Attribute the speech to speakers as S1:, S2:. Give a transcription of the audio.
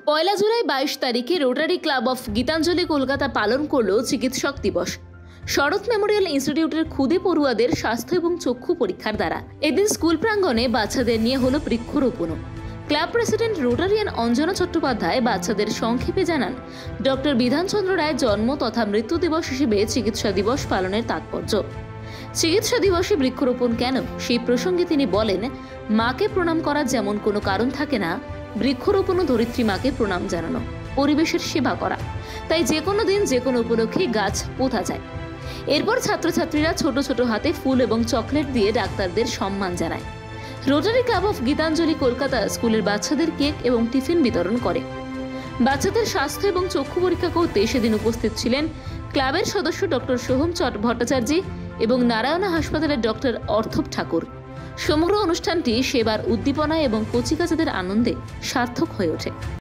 S1: পয়লা July 22 তারিখে Rotary Club of Gitanjali Kolkata পালন করল চিকিৎসক দিবস। শরৎ মেমোরিয়াল ইনস্টিটিউটের খুদে পড়ুয়াদের স্বাস্থ্য এবং চক্ষু পরীক্ষার দ্বারা এদিন স্কুল প্রাঙ্গণে বাচ্চাদের নিয়ে হলো বৃক্ষরোপণও। Club president Rotarian Anjana Chattopadhyay বাচ্চাদের সংক্ষেপে জানান, ডক্টর বিধানচন্দ্র রায়ের জন্ম তথা মৃত্যু দিবস হিসেবে চিকিৎসা দিবস পালনের তাৎপর্য। চিকিৎসা দিবসে বৃক্ষরোপণ কেন, সেই প্রসঙ্গে তিনি বলেন, মাকে প্রণাম করার যেমন কোনো কারণ থাকে না, বৃক্ষরোপণ ও ধরিত্রী মাকে প্রণাম জানানো, পরিবেশের সেবা করা। তাই যে কোনো দিন যে কোনো উপলক্ষে গাছ পোঁতা যায়। এরপর ছাত্রছাত্রীরা ছোট ছোট হাতে ফুল এবং চকলেট দিয়ে ডাক্তারদের সম্মান জানায়। Rotary Club of Gitanjali Kolkata স্কুলের বাচ্চাদের কেক এবং টিফিন বিতরণ করে। বাচ্চাদের স্বাস্থ্য এবং চক্ষু পরীক্ষা করতে সেদিন উপস্থিত ছিলেন ক্লাবের সদস্য ডক্টর সোহম ভট্টাচার্য এবং নারায়ণা হাসপাতালের ডক্টর অর্থব ঠাকুর। সমগ্র অনুষ্ঠানটি সেবার উদ্দীপনা এবং কচিকাচাদের আনন্দে সার্থক হয়ে ওঠে।